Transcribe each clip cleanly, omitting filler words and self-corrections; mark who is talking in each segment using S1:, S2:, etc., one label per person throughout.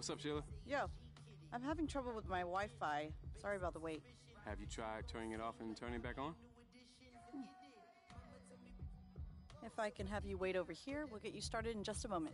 S1: What's up, Sheila?
S2: Yo, I'm having trouble with my Wi-Fi. Sorry about the wait.
S1: Have you tried turning it off and turning it back on?
S2: If I can have you wait over here, we'll get you started in just a moment.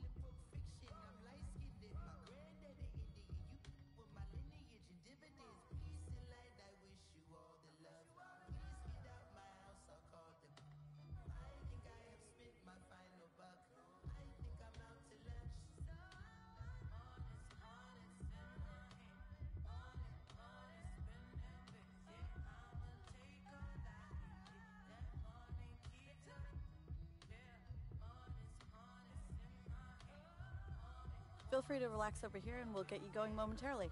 S2: Feel free to relax over here and we'll get you going momentarily.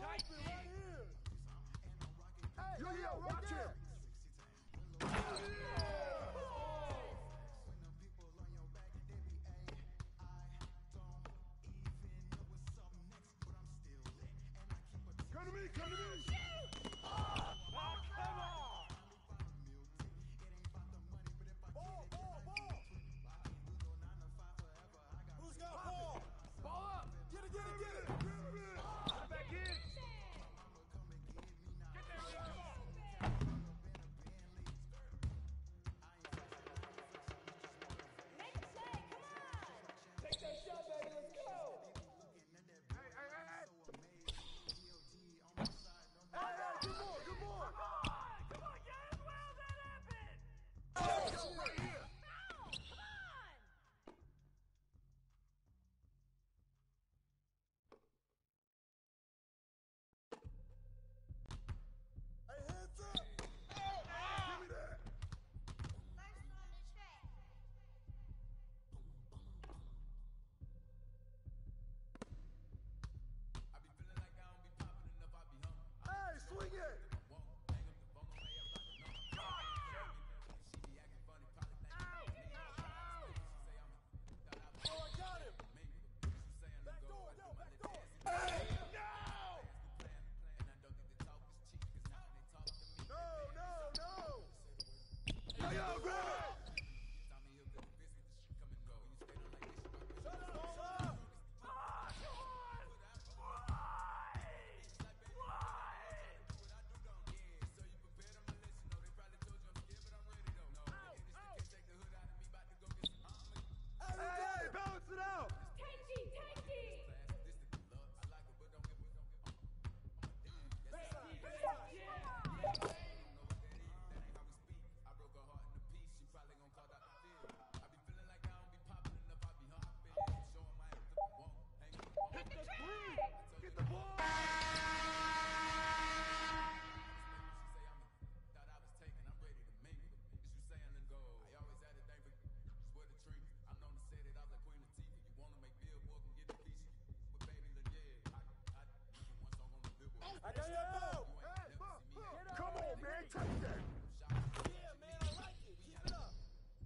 S3: Yo, watch it! Come to me, come to me! Oh, come on! Ball! Who's got ball? Ball up! Get it! Get it! Back in! Get there, come on!
S4: Make a play, come on!
S3: Take that shot, baby, let's go! Hey! Good boy!
S4: Come on, guys, well, that happened!
S3: Right here!
S4: Ow! Come on!
S3: Hey, hands up! Give me that!
S4: First on the track.
S3: Hey, swing it! Oh, I got him! Back door, yo, back door! Hey, no! No! Yo, Greg! Shut up! Hey, balance it out!
S4: Tanky!
S3: Hit the green! Get the ball! I got your ball! Hey, come on, man, take that! Yeah, man, I like it. Keep it up.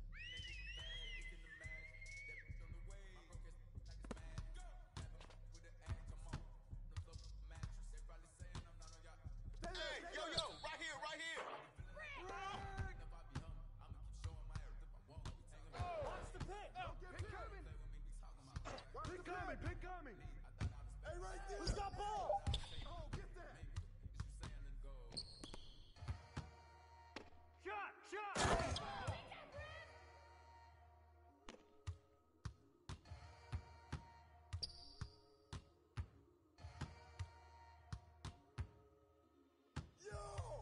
S5: Hey, yo, right here!
S3: Watch the pick! Pick coming! Hey, right there! Who's got ball? Oh, get that! Shot! Yo!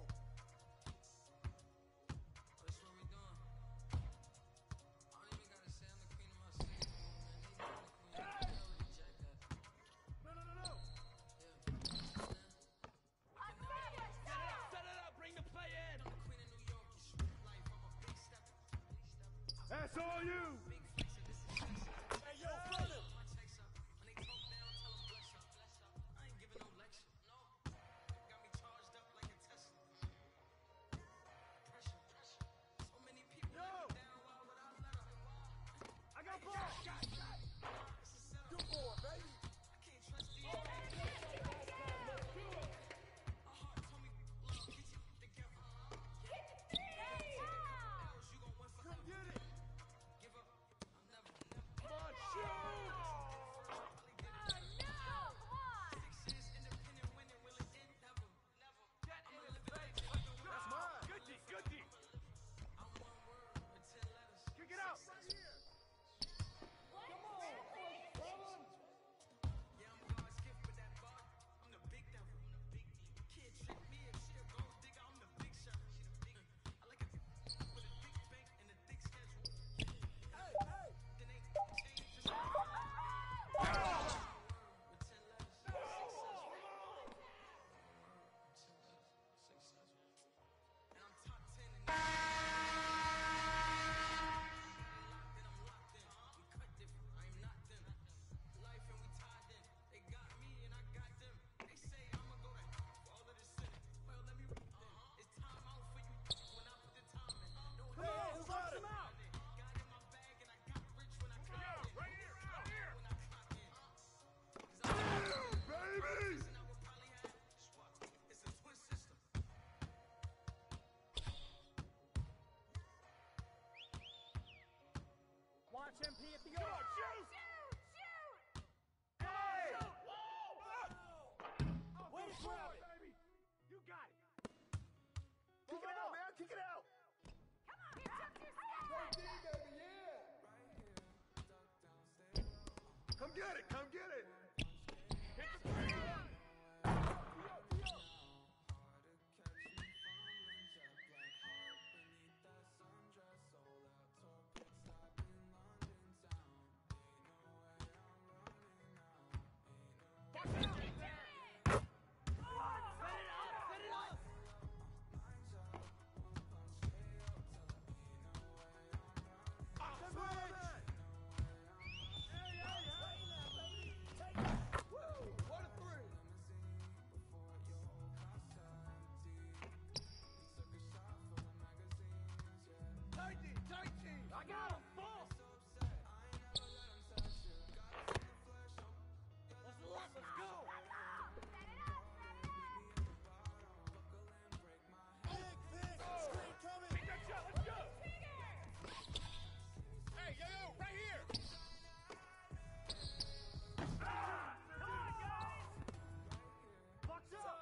S6: That's what we doing. I don't even gotta say I'm the queen of my city, man. Even the queen, I already checked that.
S3: No!
S6: Yeah.
S4: Set it up! Bring the play in!
S6: I'm the queen of New York. You sweet life. I'm a big stepper.
S3: That's all you!
S6: Big flexer. This is flexer.
S3: Hey, yo, front him!
S6: My checks up. When they talk down, tell them bless up. I ain't giving no lecture. No. Got me charged up like a Tesla. Pressure. So many people
S3: Yo!
S6: let me down. Why would I let 'em?
S3: I got ball!
S6: It's a setup.
S3: Good boy, baby!
S6: I can't trust these. My heart told me, love, get you together. Else you gon' win
S3: Come
S6: forever.
S3: get it!
S6: Give up.
S3: much MP at the yard. Come on, shoot!
S4: Shoot!
S3: Hey! Way to grab it, baby. You got it. Kick it out, man. Kick it out.
S4: Come on, you took your step!
S3: Come get it. Come get it. Hit the three. I got him, boss! Let's go!
S4: Set it up!
S3: Screen coming! Take that shot, let's go! Hey, yo, right here! Ah! Come on, guys! Box up!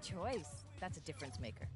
S5: choice. That's a difference maker.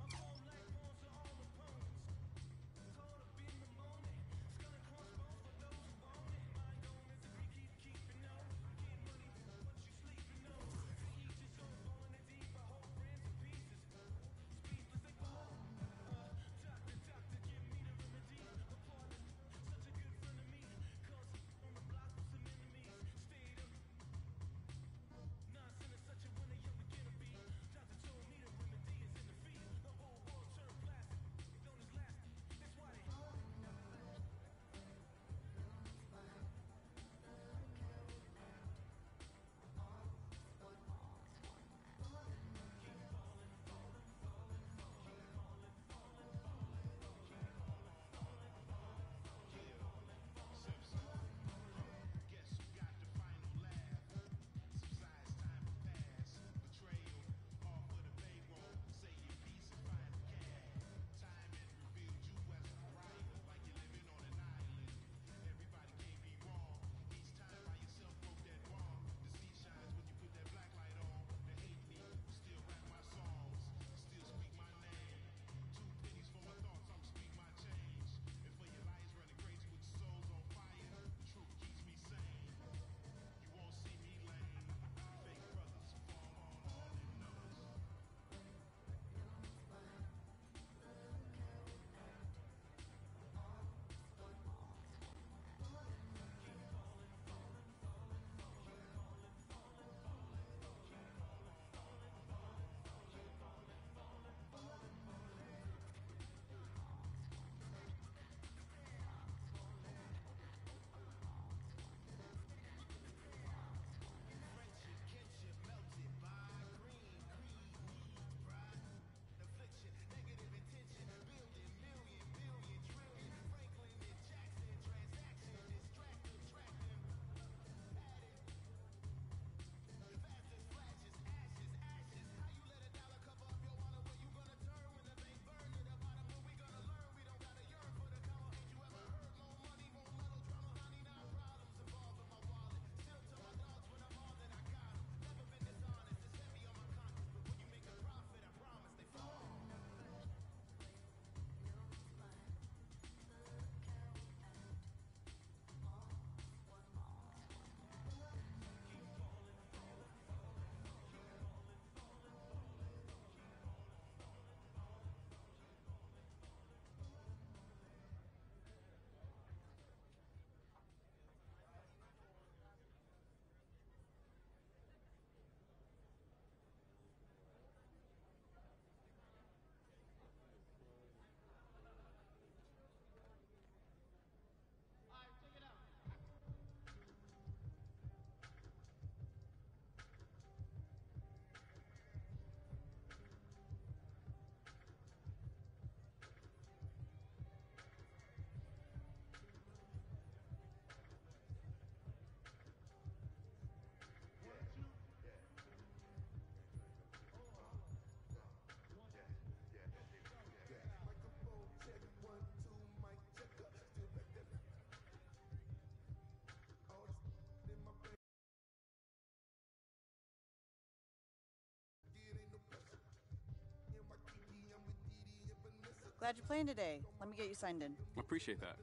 S2: Glad you're playing today. Let me get you signed in.
S1: Appreciate that.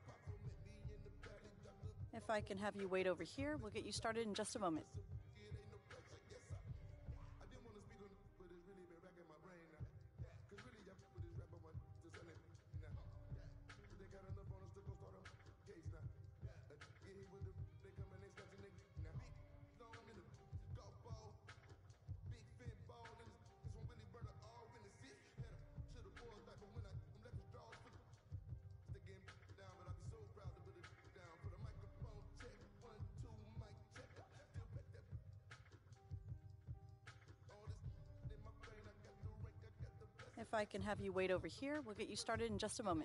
S2: If I can have you wait over here, we'll get you started in just a moment. If I can have you wait over here, we'll get you started in just a moment.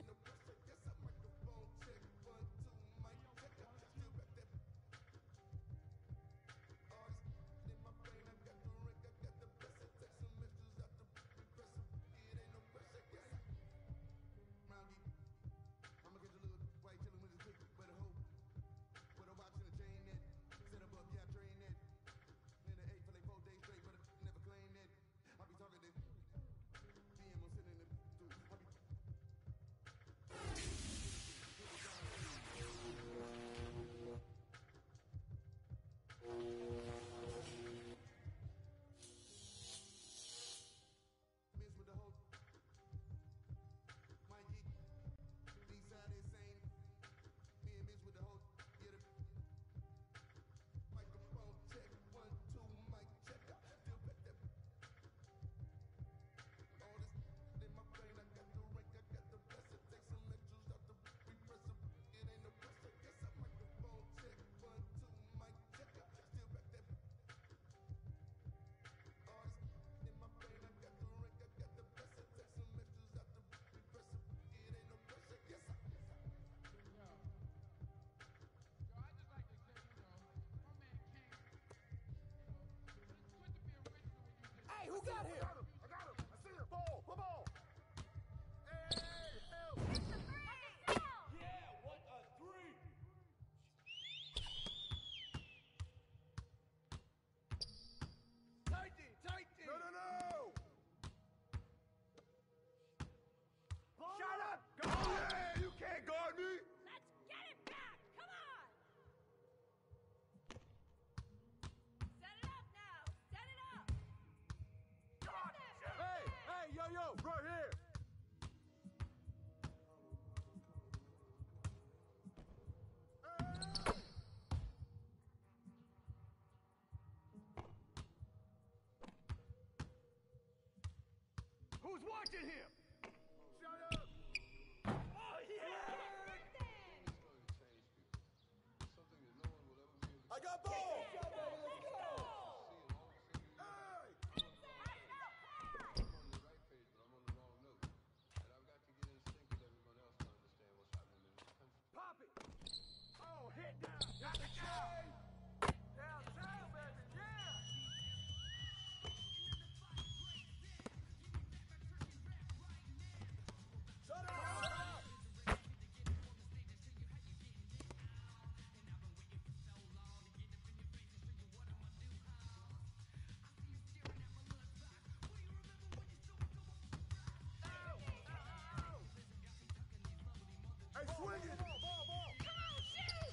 S3: who got him? I got him. I see him. Ball. Ball. Hey, help.
S7: Yeah, what a three! Tighty!
S3: No.
S7: Shut up!
S3: Go. Yeah, you can't guard me.
S4: Let's get it back! Come on! Set it up now! Set it up!
S3: Hey, yo, right here.
S7: Who's watching him?
S3: Shut up.
S7: Oh, yeah!
S3: I got ball. Hey.
S7: Pop it! Oh, hit down! Got the chain!
S3: Downtown, baby. Yeah. Shut up. Hey, swing it. Ball.
S4: Come on, shoot!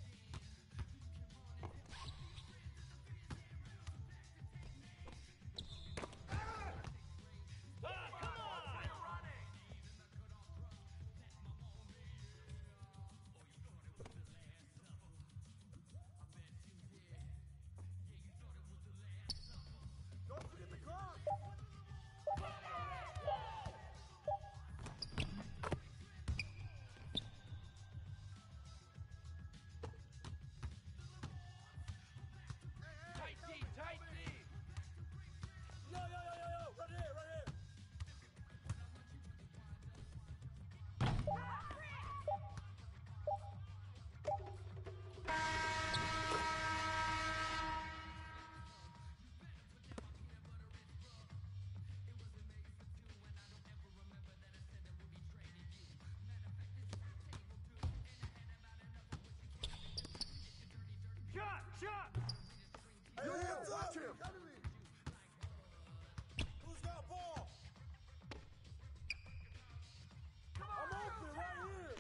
S3: Don't forget the clock.
S7: Tight D!
S3: Yo. Right here.
S7: Shot!
S3: Hey, watch him. Who's got ball? I'm open right here.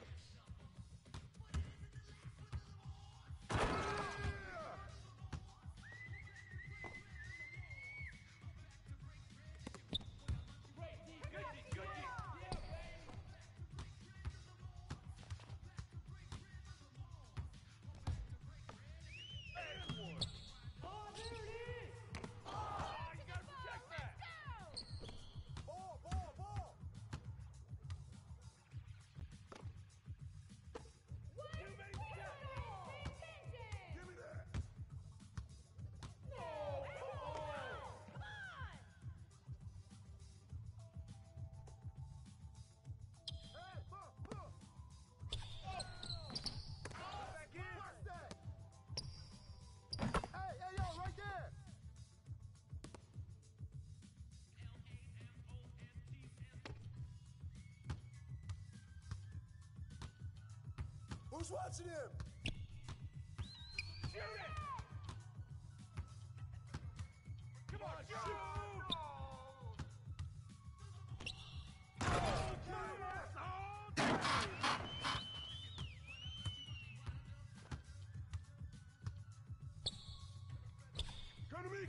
S7: Good D! Yeah, baby! Oh, there it is! Oh, you gotta protect that!
S3: Ball.
S7: Too many steps!
S3: Give me that. Hey, ball.
S7: Back in!
S3: What's that? Hey, yo, right there. Who's watching him?
S7: Shoot it! Come on, shoot!
S3: Come to me.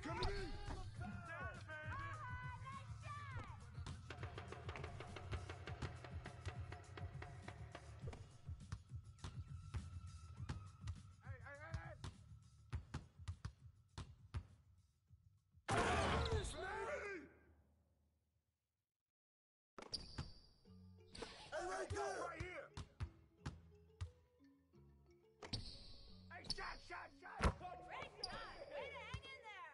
S3: Finish, man. Hey, right there.
S7: Right here! Hey, shot!
S4: Great shot! Way to hang in there!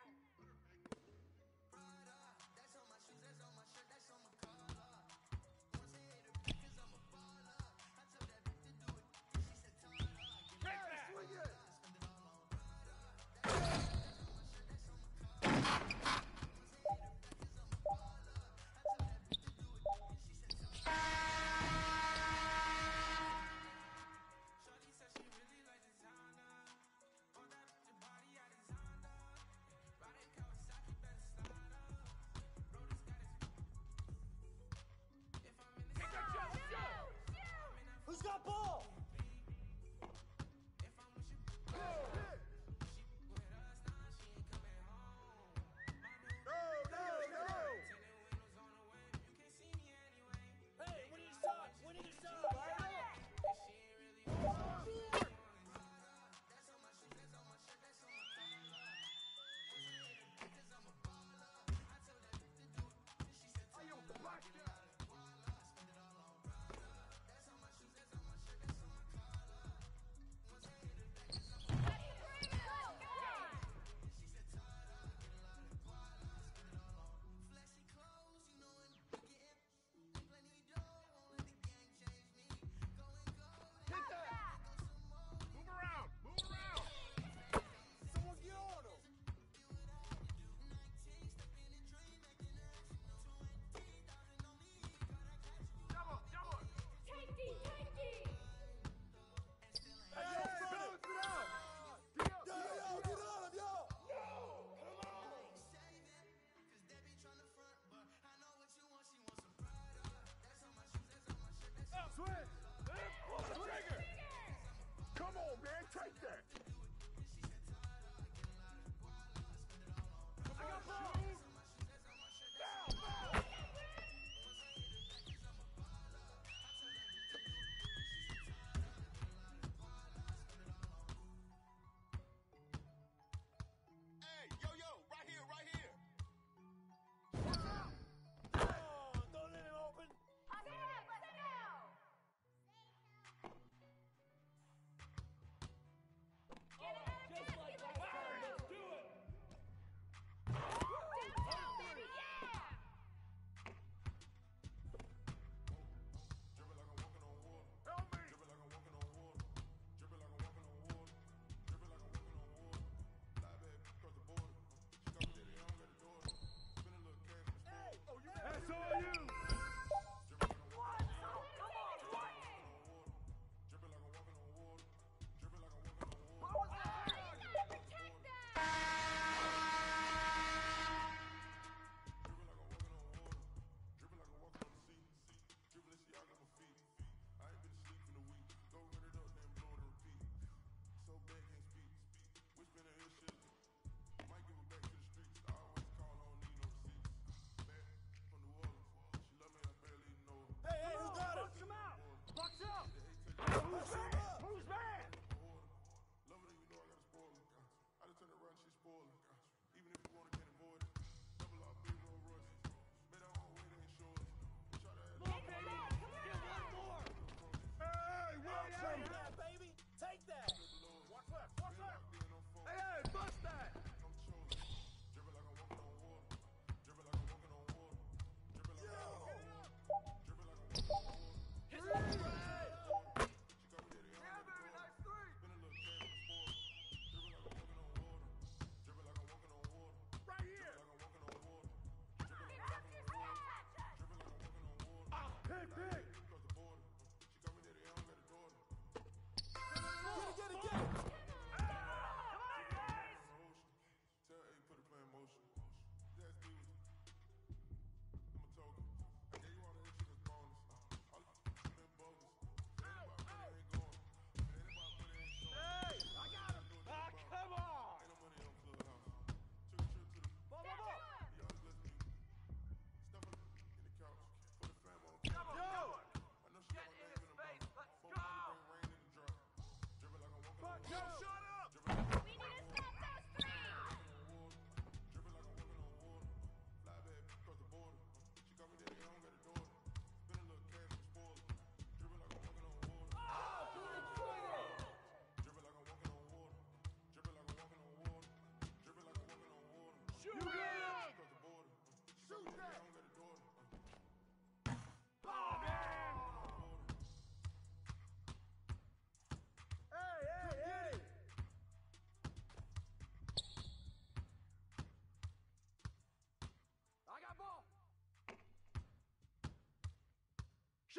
S7: Take that!
S3: Swing it.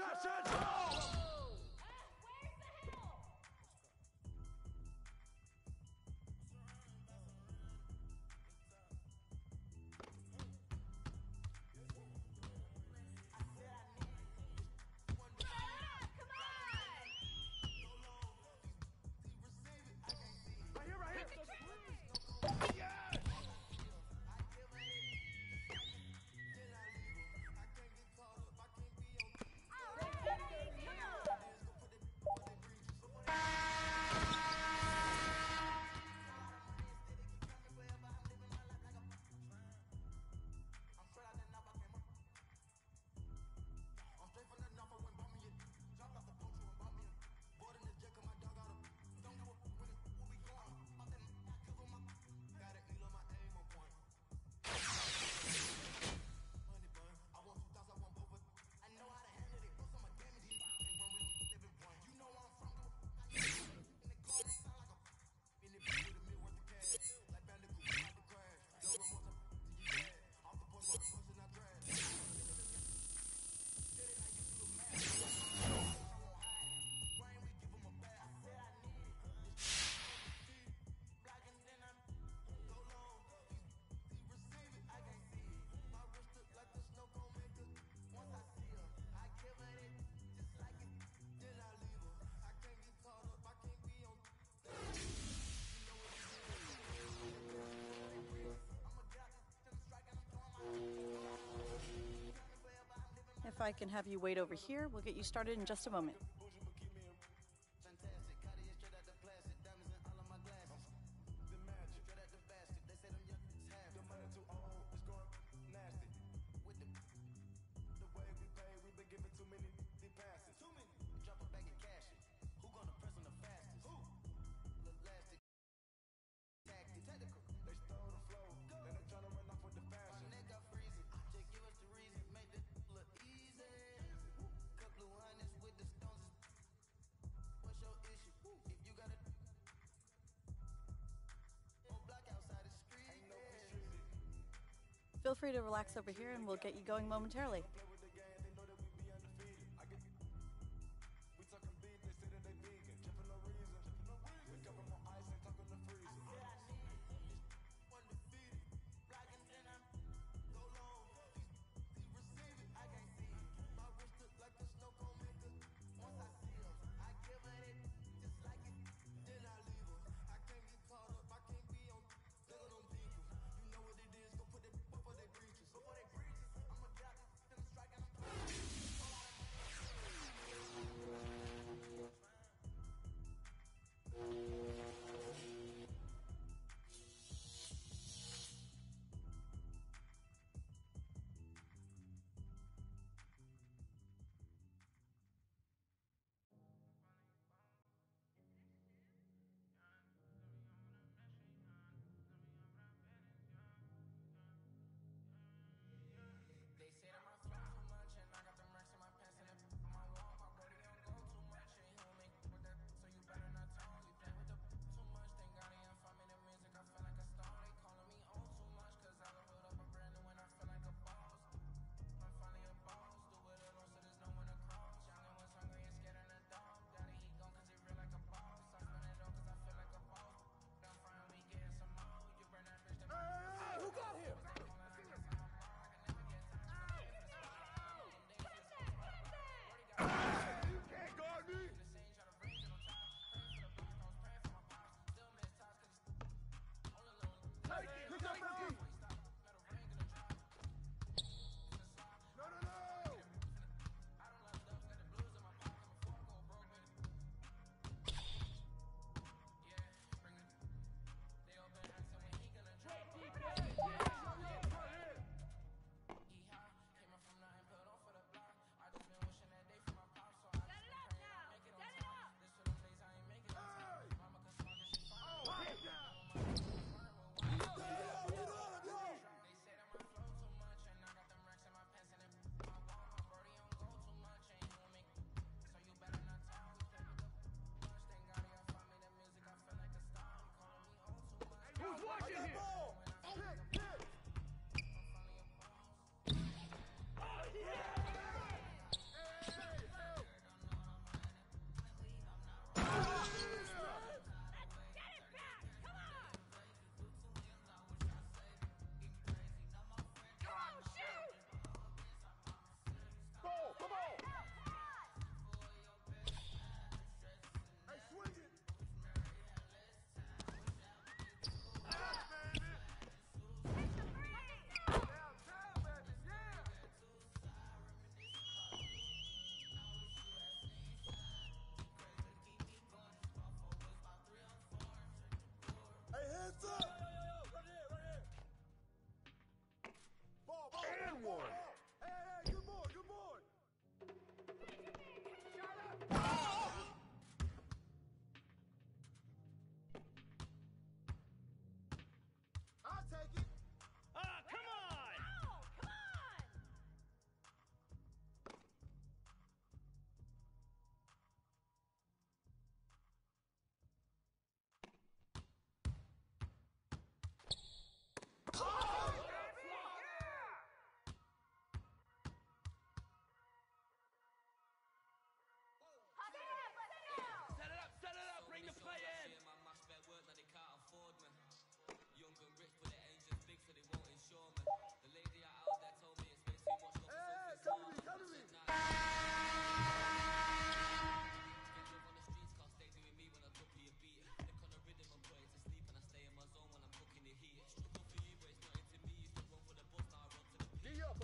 S3: Bastards! Oh!
S4: Where's the hill? Set it up! Come on!
S3: Right here,
S4: Hit the
S3: right here.
S4: traffic!
S3: Yes!
S2: If I can have you wait over here, we'll get you started in just a moment. Feel free to relax over here and we'll get you going momentarily.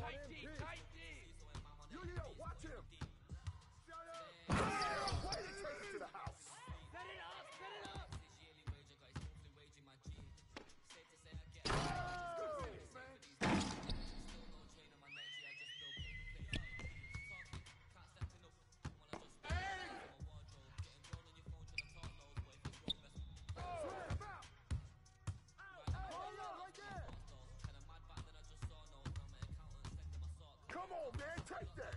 S7: Tight D, tight D. Yo, watch him. Shut up. Way to take it to the house.
S4: Set it up, set it up.
S7: Come on, man, take that!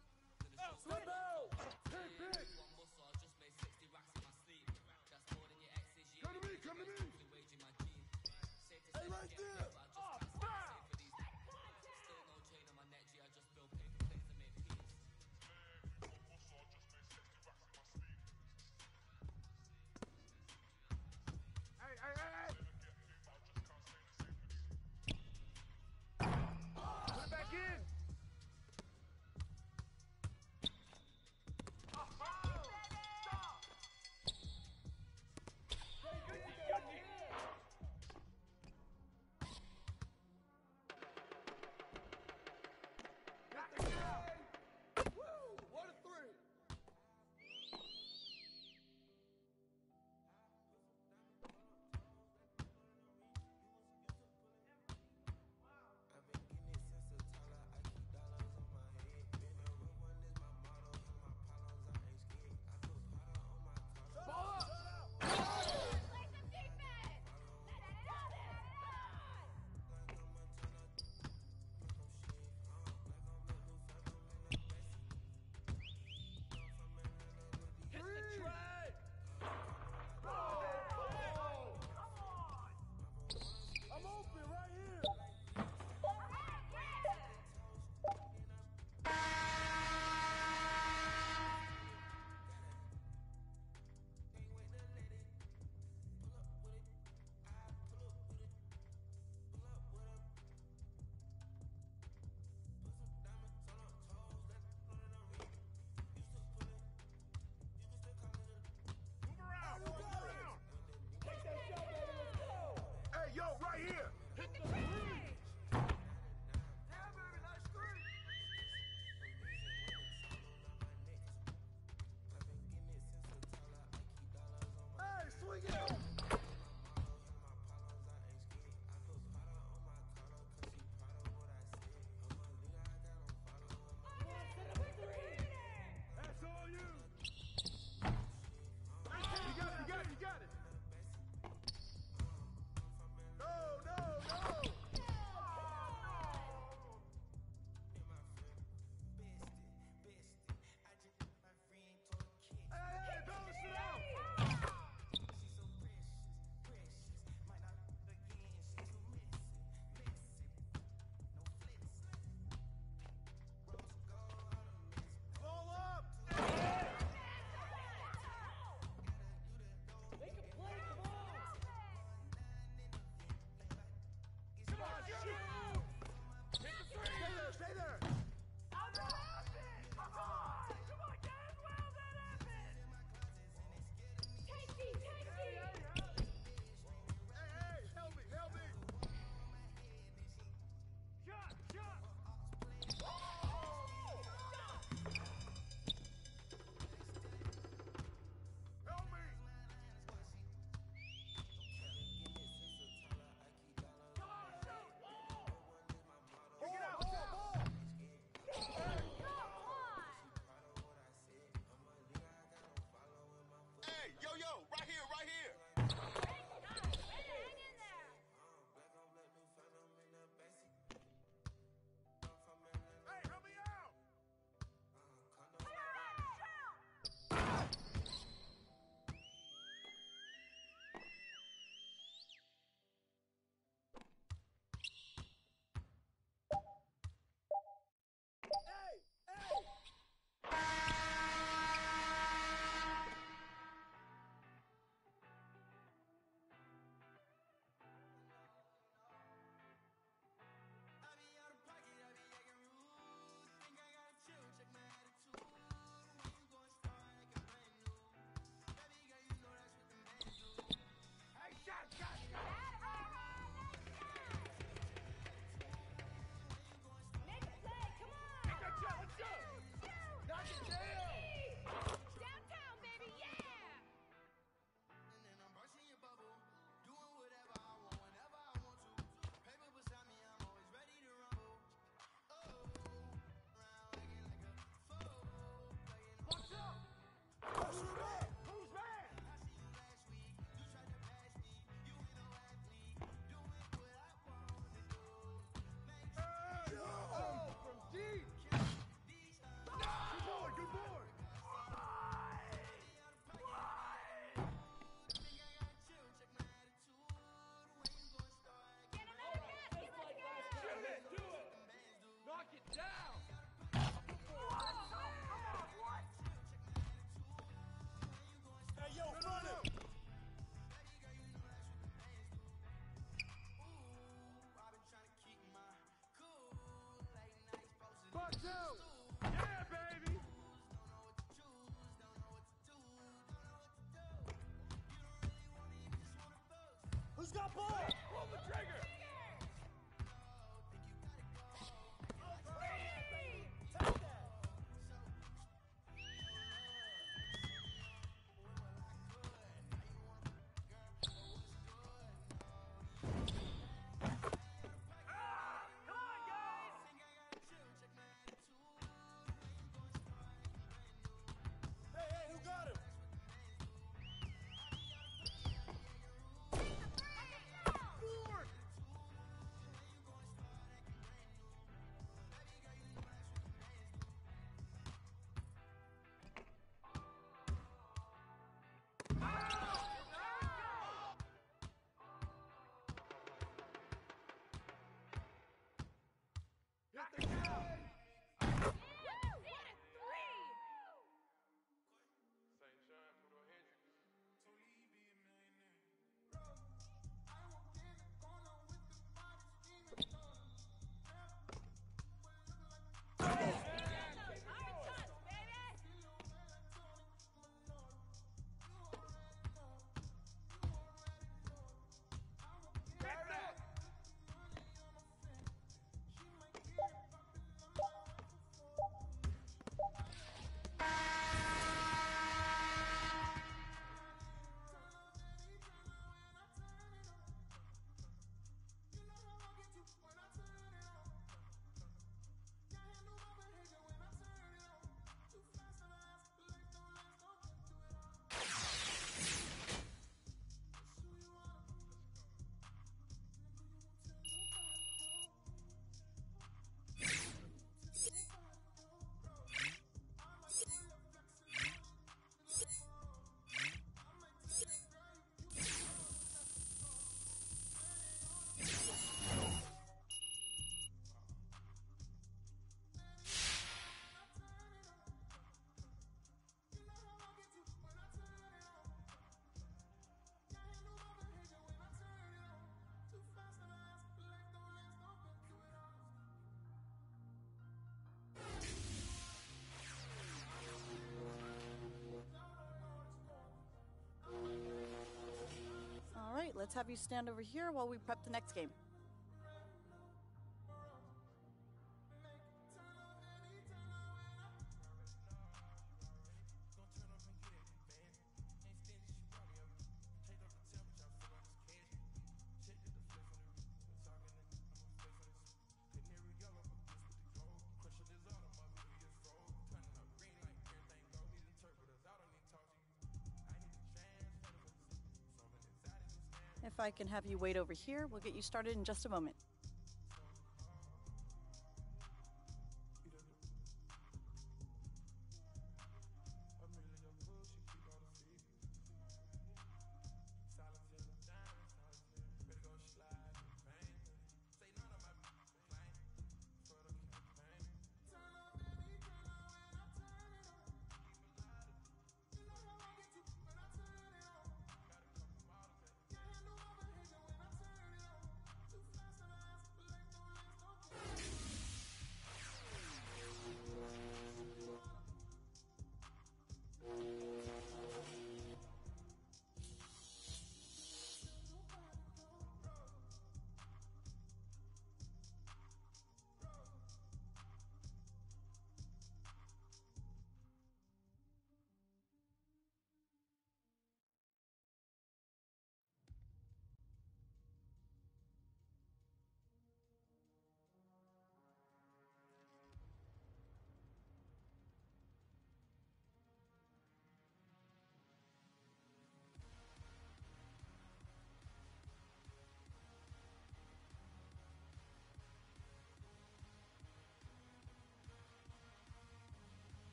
S7: Slip out! Hey, big!
S2: let's have you stand over here while we prep the next game. If I can have you wait over here, we'll get you started in just a moment.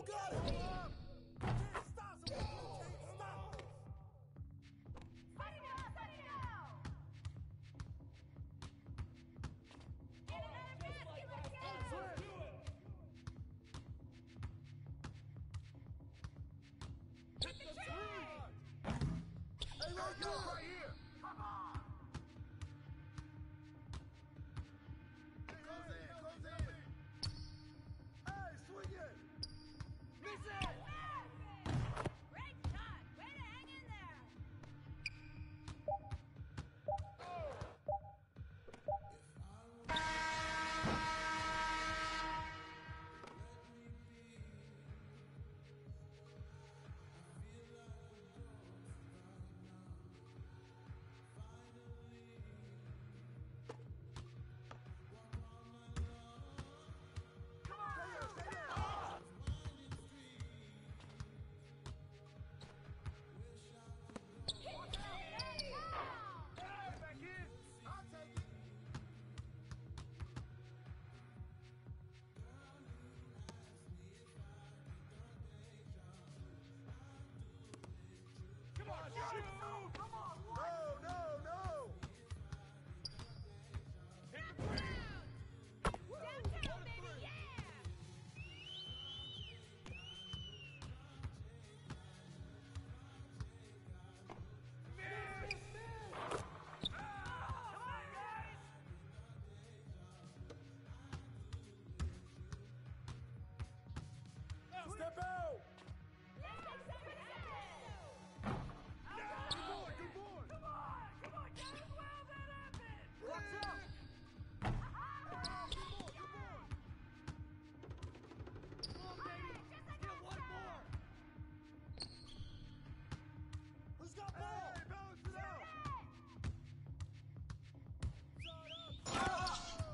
S3: got it! Can't stop some can't stop this!
S4: Let it go! Let it go! Get another basket, let's go! Hit the train!
S3: Hey, right here! Right here! Come on! Goes in! Goes in! Hey, swing it! Miss it!
S4: Great shot! Way to hang in there!
S3: Come on! Stay there! Stay there! Hey, back in! I'll take it! Come on, shoot! Come on, what? No, no, no! Hit the three!
S4: Downtown, baby, yeah!
S3: Miss! Come on, guys! Step out!
S4: Let's take some of that!
S3: Good boy, good boy!
S4: Come on, guys! Well, that happened!
S3: Watch out! Good boy, good boy! Come on, baby! Get one more! Who's got ball? Hey, balance it out! Shut up!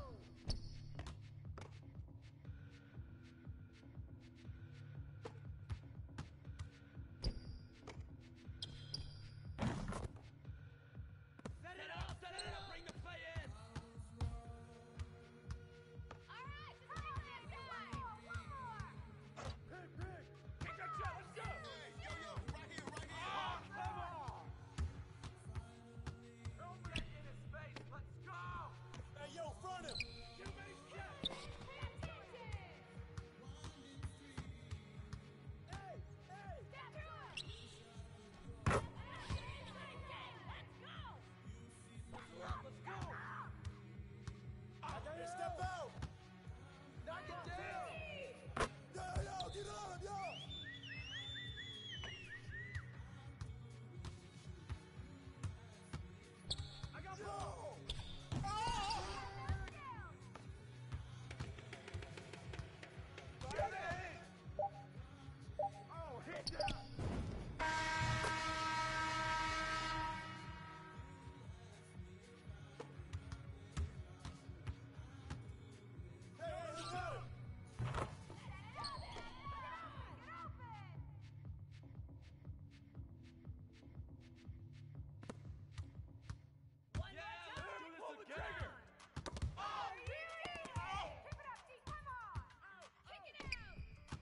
S7: Set it up! Set it up! Bring the play in!
S4: All right, just take this guy! One more!
S3: Pick, pick! Pick that shot, let's go! Hey, yo, right here, right here! Oh, come on! Don't get in his face, let's go! Hey, yo, front him! You may shot! Hey, hey!
S4: Step through him! Let's go!
S3: Let's go! I got you, step out! Knock it down! Yo, yo, get on him, yo! I got ball! Oh! Get it! Oh, hit that! Hey, let's go!
S4: One
S7: Yeah,
S4: more
S7: let's
S4: time!
S7: do
S3: Pull
S7: this
S3: the
S7: together!
S3: trigger!
S4: Oh, yeah! Keep it up, T, come on! Kick it out!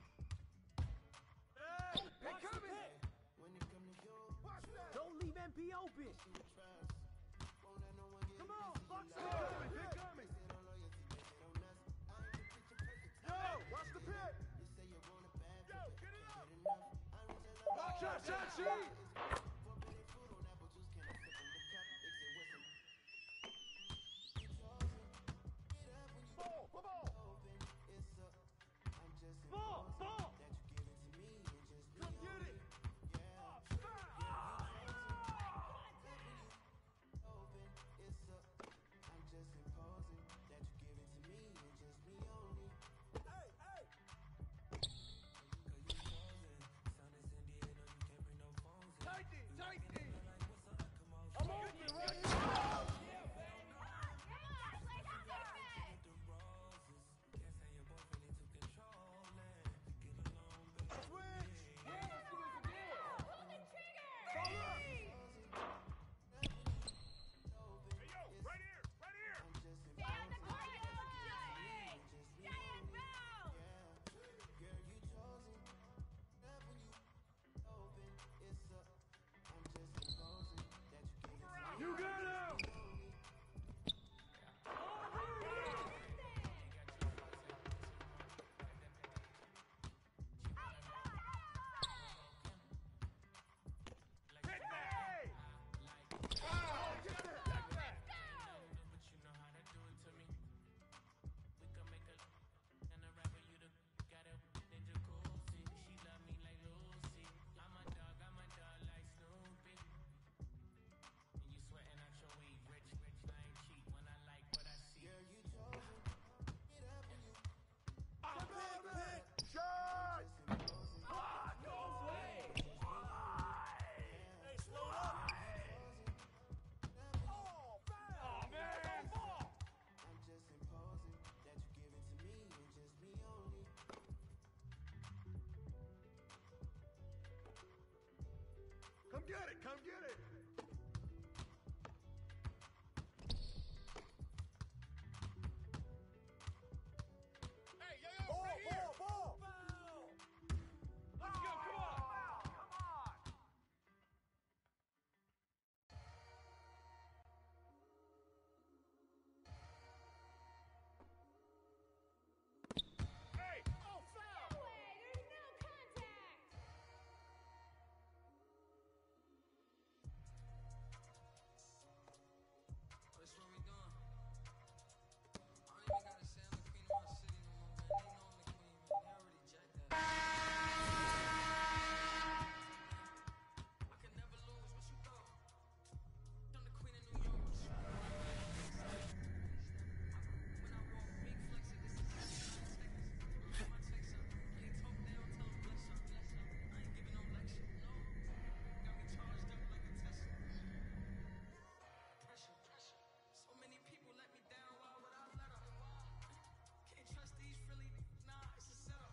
S3: Hey, watch the pit! Watch that! Don't leave MP open! Come on, box it! They're coming! Yo, watch the pit! Yo, get it up! Shot, shot, shoot! Ball, ball! Ball, ball! Come get it! Hey, hey!
S7: get it! Come get it!
S3: Hey, yo, yo, right here! Ball!
S7: Let's go, come on! Come on! Hey!
S3: Oh, foul!
S4: No way! There's no contact!
S6: That's what we doing. I don't even gotta say I'm the queen of my city no more, man. They know I'm the queen, man. They already jacked that. I can never lose. What you thought? I'm the queen of New York. When I walk big flex, it gets 9 seconds. My checks up. Any talk down, tell them bless up. I ain't giving no lecture. No. Got me charged up like a Tesla. Pressure. So many people let me down. Why would I let up? Can't trust these Philly. Nah, it's a setup.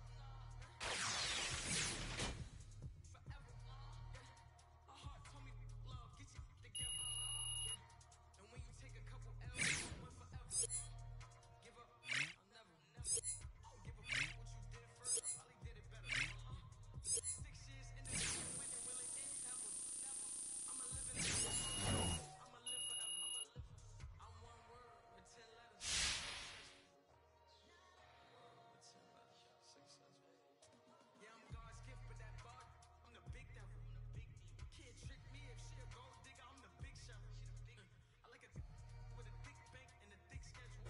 S6: Forever. Yeah. My heart told me love, get you together. Yeah. And when you take a couple L's, you win forever. Give up. I'll never. Don't give a fuck what you did first. I probably did it better. 6 years in the game, winning, will it end? Never. I'ma live in the I'ma live forever. I'm one word with 10 letters. Successful. Yeah, I'm God's gift, but that bar, I'm the big devil. Can't trick me if she a gold digger, I'm the big sheriff. I like a with a thick bank and a thick schedule.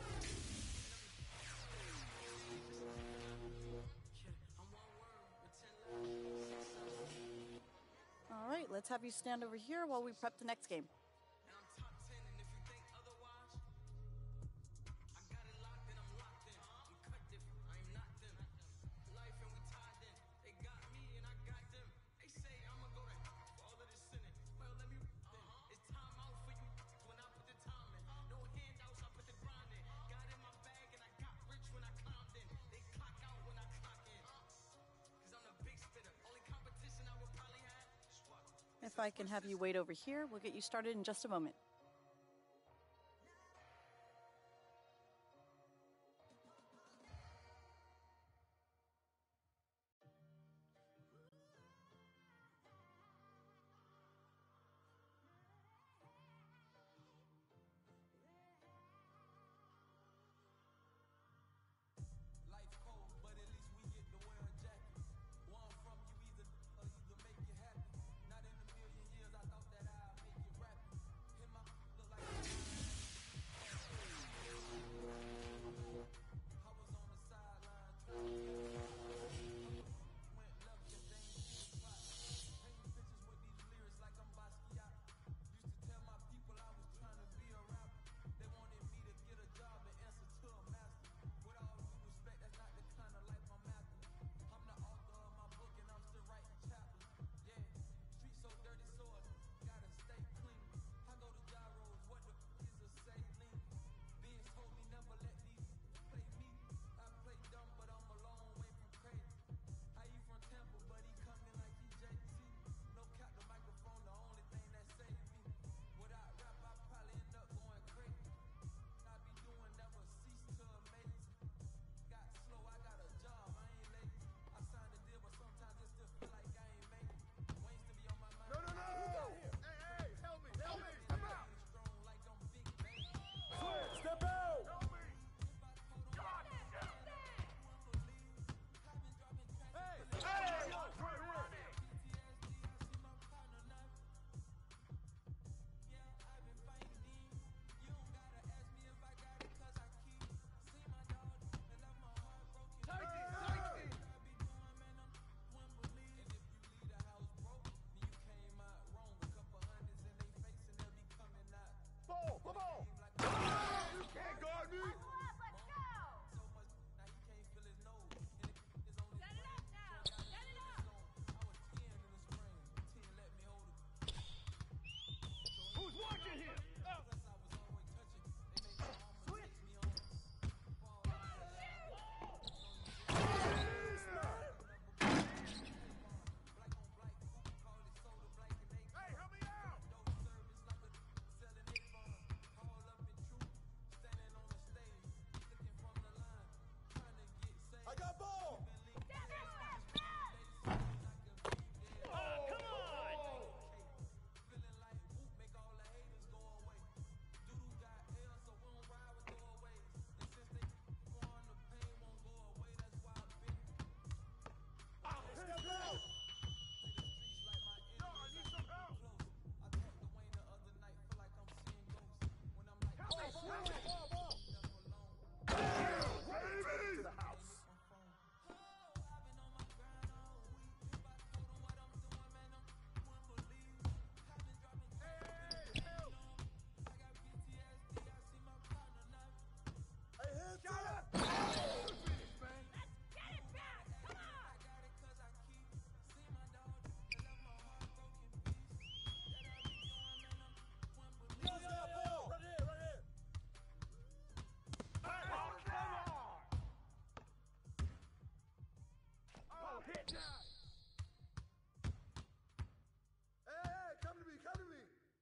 S6: Yeah, I'm one word with 10 letters. Successful.
S2: All right, let's have you stand over here while we prep the next game.
S6: And I'm top 10, and if you think otherwise, I got it locked and I'm locked in. I'm cut different, I am not them. Life and we tied in. They got me and I got them. They say I'ma go to hell for all of this sinning. Well, let me it's time out for you when I put the time in. No handouts, I put the grind in. Got in my bag and I got rich when I climbed in. They clock out when I clock in. Cause I'm the big spitter. Only competition I would probably have is what?
S2: If I can have you wait over here, we'll get you started in just a moment.
S6: Life cold, but at least we get to wear a jacket. One from you either make you happy. Not in a million years I thought that I'd make you rapping. In my
S7: Hey, come to me, come to me.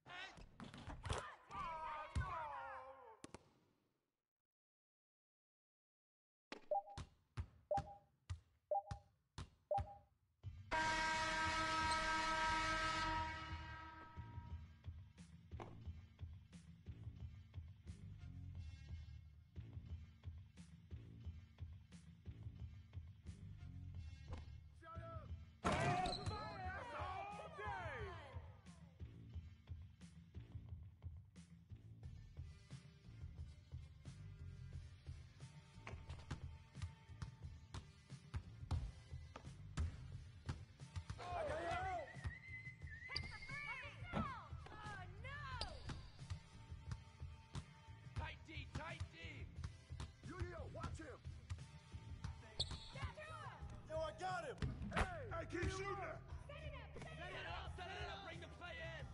S3: Yo, I got him!
S7: Hey, keep shooting her.
S6: Bring the play in.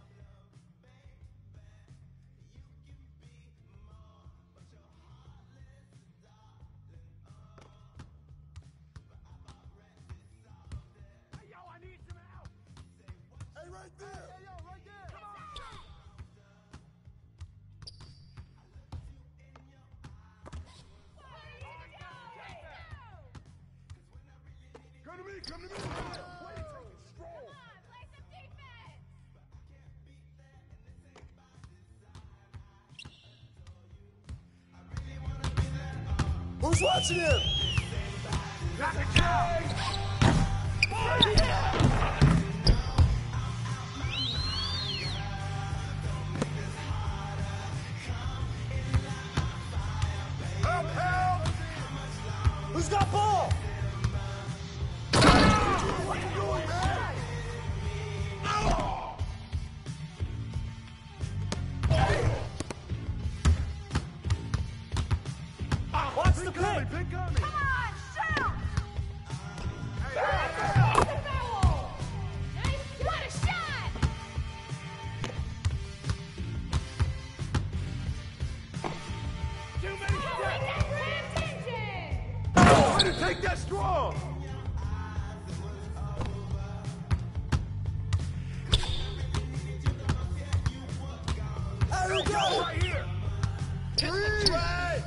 S3: Hey, right there! Hey, yo, right there! Come on!
S7: Come to me, come to me. Way to take it strong.
S4: Play some defense!
S3: Who's watching him?
S7: Got the kid. Help, help.
S3: Who's got ball?
S7: What you doing, man?
S3: Watch the
S7: Pick on me,
S3: pick!
S7: pick on me.
S4: Come on, shoot! Nice, what a shot!
S7: Too many
S4: Oh,
S7: steps.
S4: that's for attention!
S7: Way to take that strong.
S3: There you go!
S7: Right here. Right.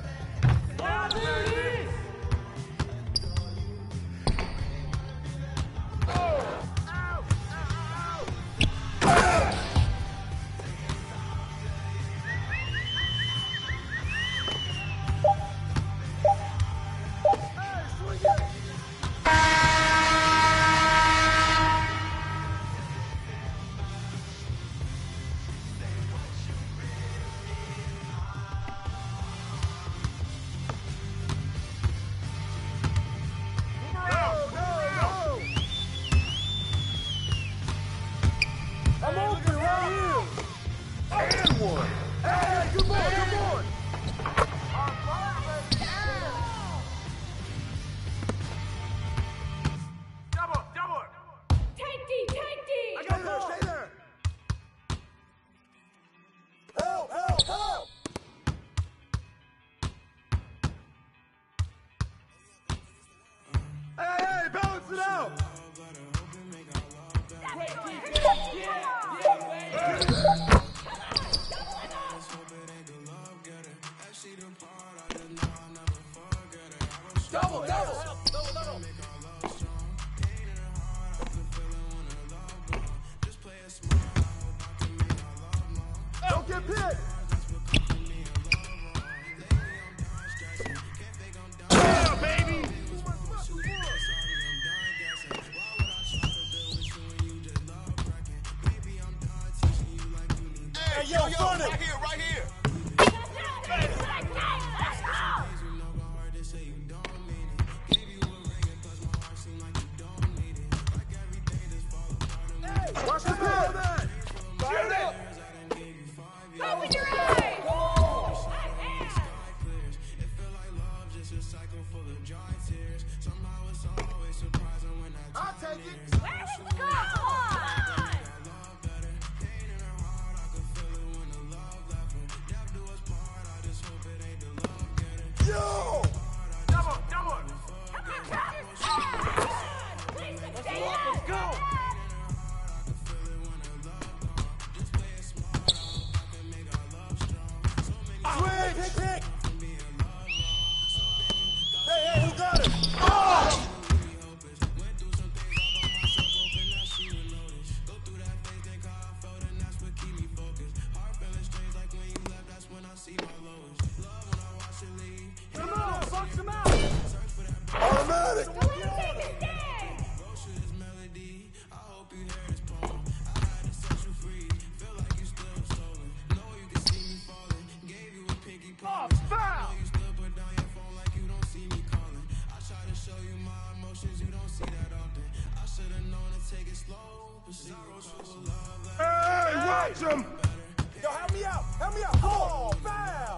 S7: Hey, watch him! Yo, help me out! Help me out! Oh, foul!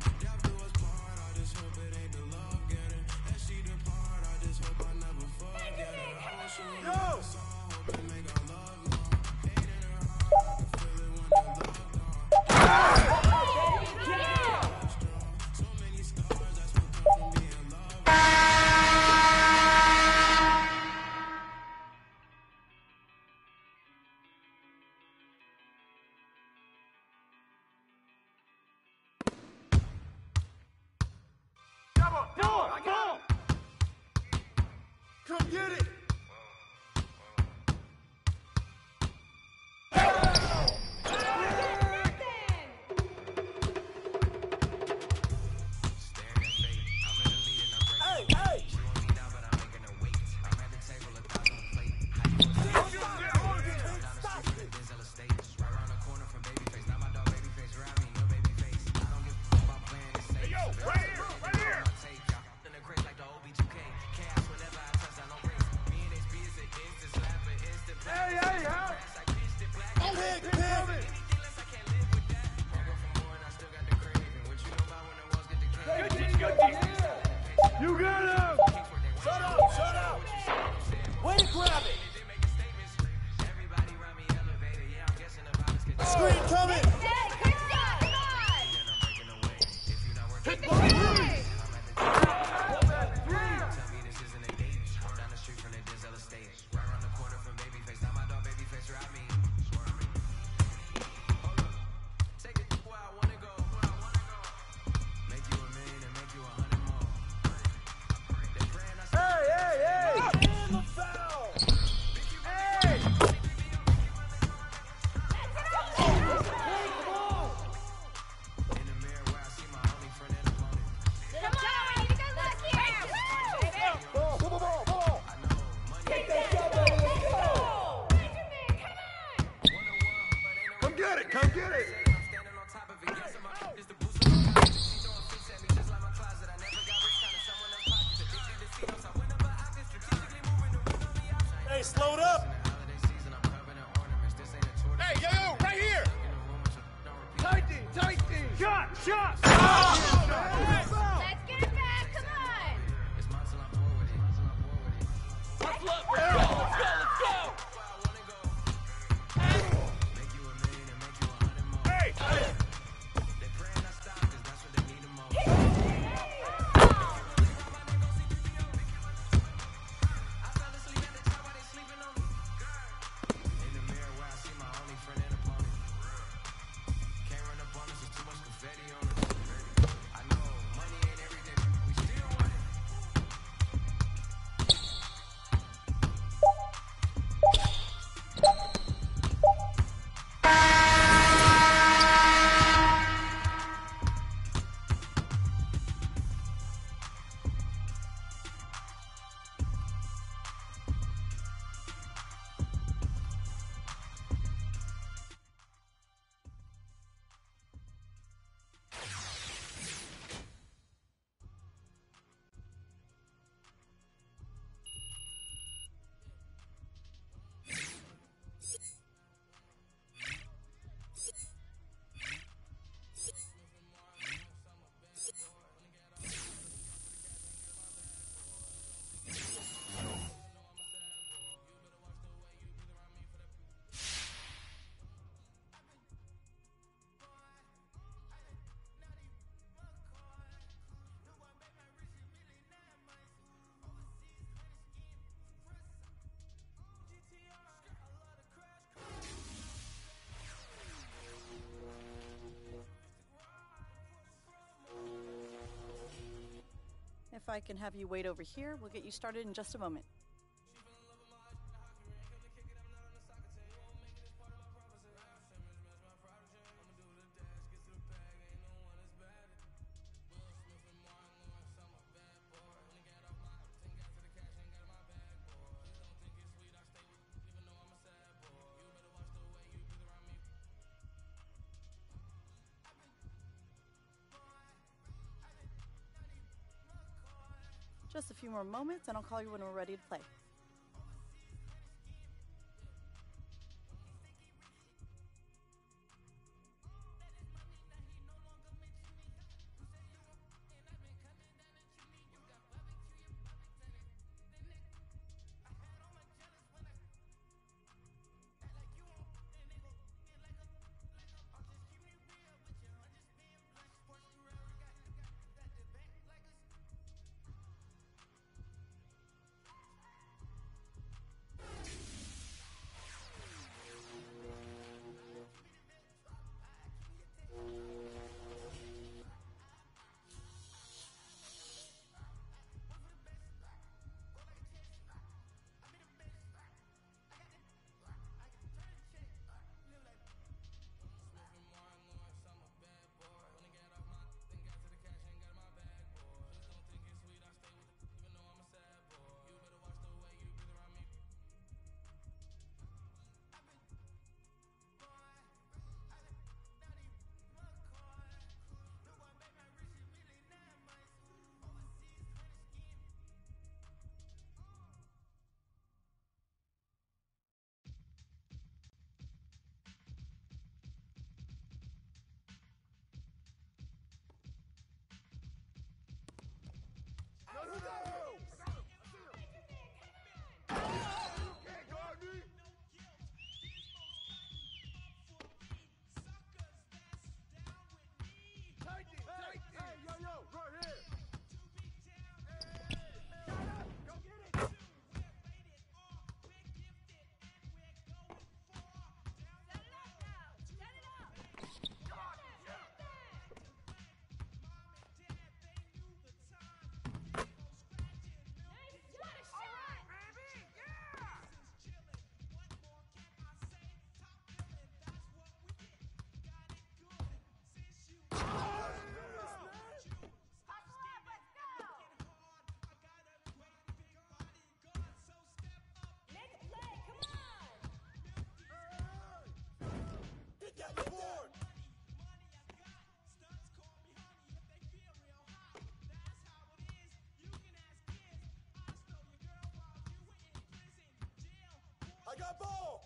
S7: Yo! Come get it! You got him! Shut up! Shut up! Way to grab it! Screen coming!
S4: Hit the tree!
S7: Come get it! Come get it! Hey, slowed up! Hey, yo, right here! Tighty, tighty! Shot, shot!
S4: Let's get it back, come on!
S3: Let's go! Let's go!
S7: Hey!
S2: If I can have you wait over here, we'll get you started in just a moment. Just a few more moments and I'll call you when we're ready to play.
S3: that ball!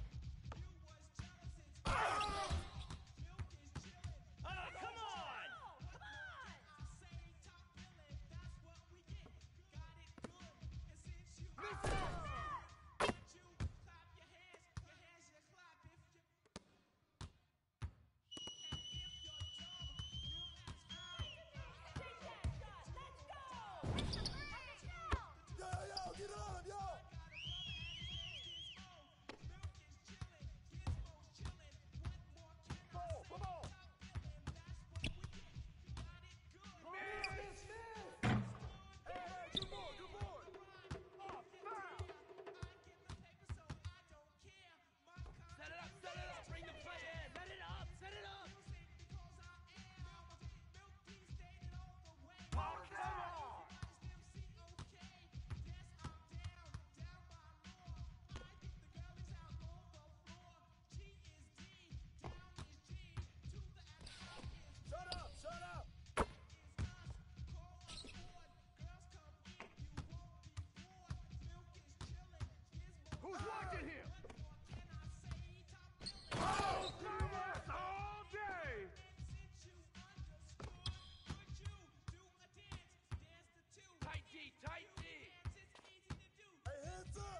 S3: Yo, get on him, yo! Ball, ball! Hey, good boy, good boy! Oh, foul!
S6: Set it up, bring the play in. Set it up, set it up.
S3: Oh, come on! Shut up, shut up!
S7: Who's watching him? Oh, that's all day! Tight D, tight D.
S3: Hey, hands up!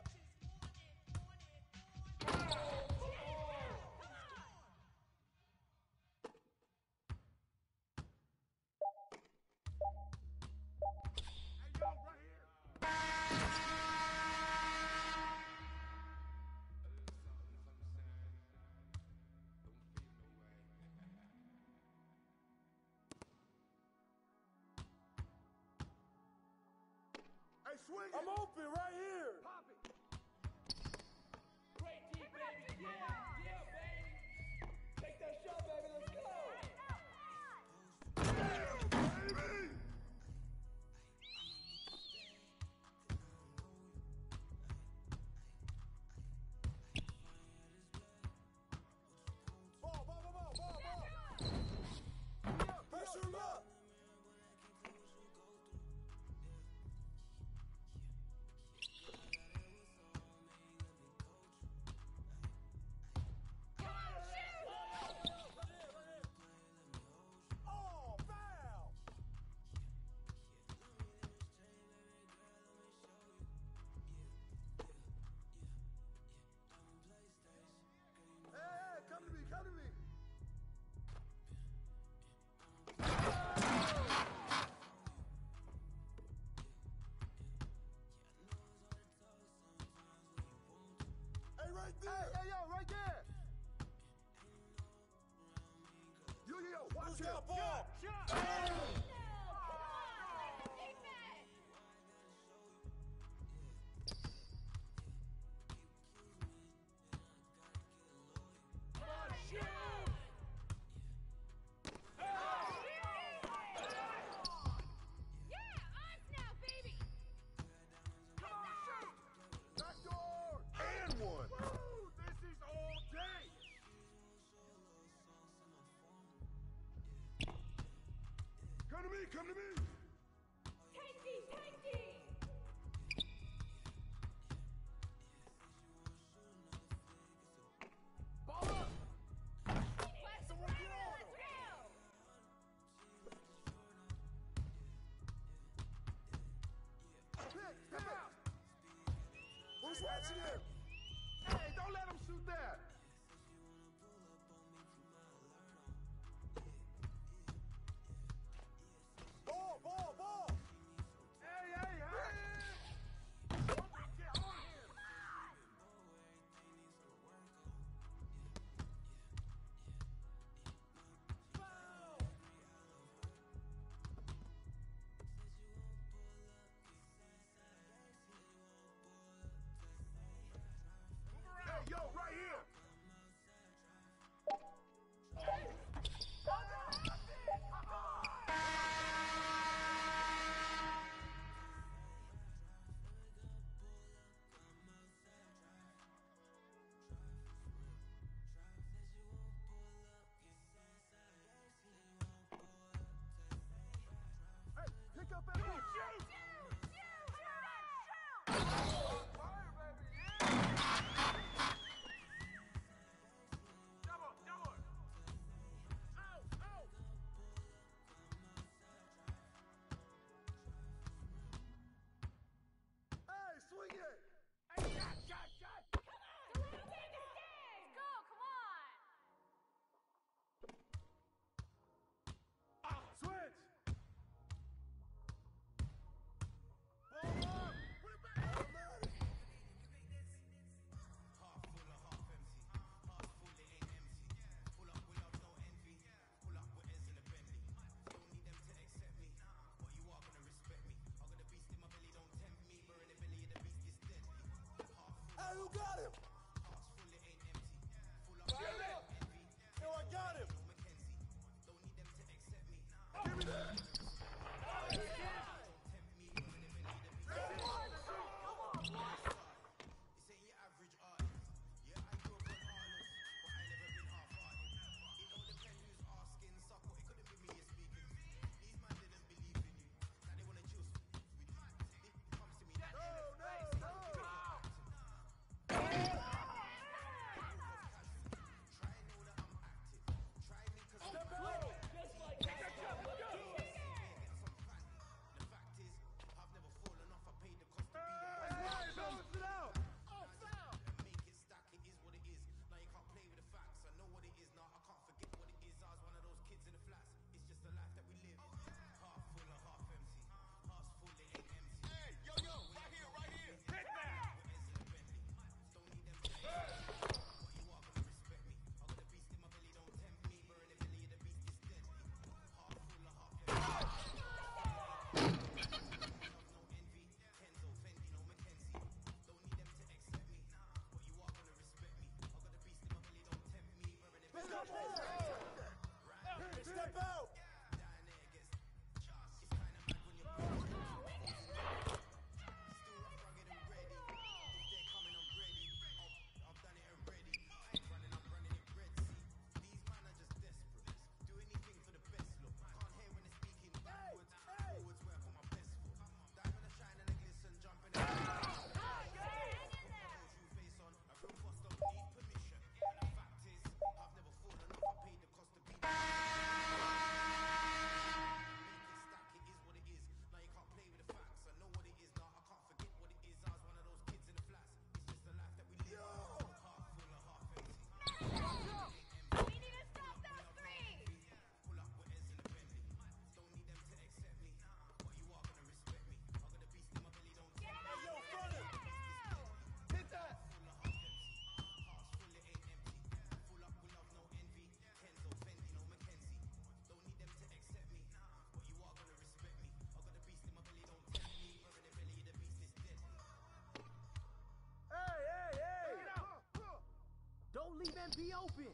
S7: Hey, yo, right here.
S3: Hey, swing it! I'm open right here!
S7: Pop it.
S6: Great D, baby. Yeah, baby.
S3: Take that shot, baby, let's go!
S7: Baby!
S3: Ball! Pressure him up! Oh, foul! Hey, come to me, come to me! Hey, right there! Hey, yo, right there!
S7: Yo, watch
S3: Who's
S7: him.
S3: got ball?
S7: Shot.
S3: Backdoor!
S7: And one. Woo, this is all day. Come to me, come to me. Ball up.
S3: Someone get on him!
S7: Pick, step out.
S3: Who's watching him?
S7: Hey, don't let him shoot that.
S3: Ball!
S7: Hey. Get on him. Hey, yo, right here.
S3: You got him! Yo, I got him! Give me that! Step out!
S8: Don't leave MP open!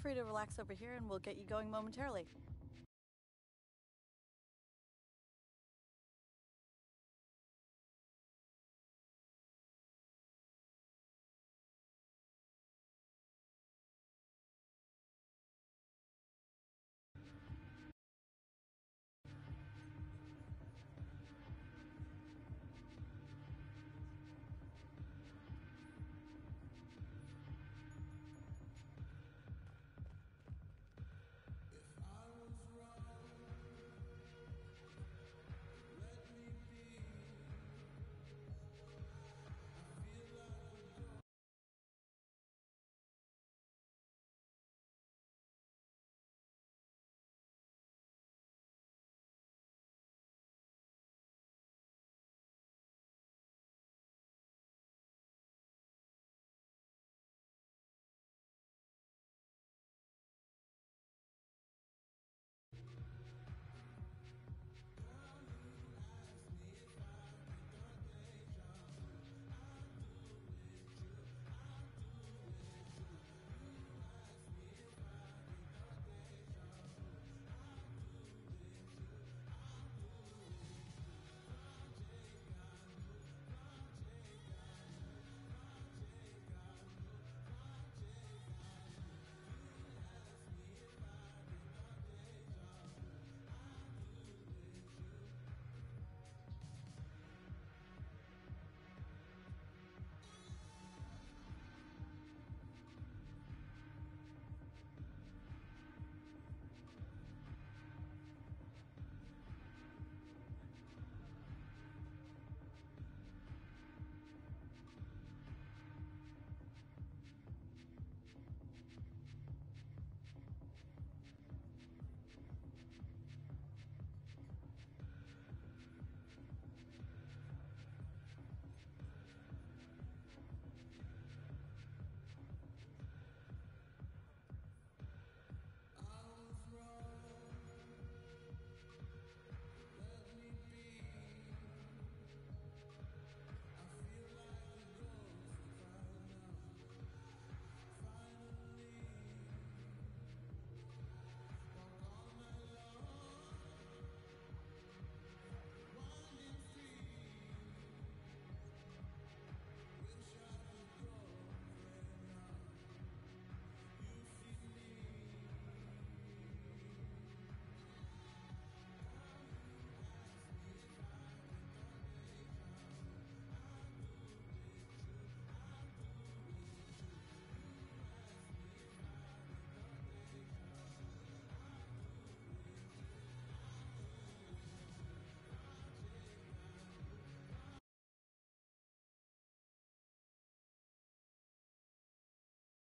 S2: free to relax over here and we'll get you going momentarily.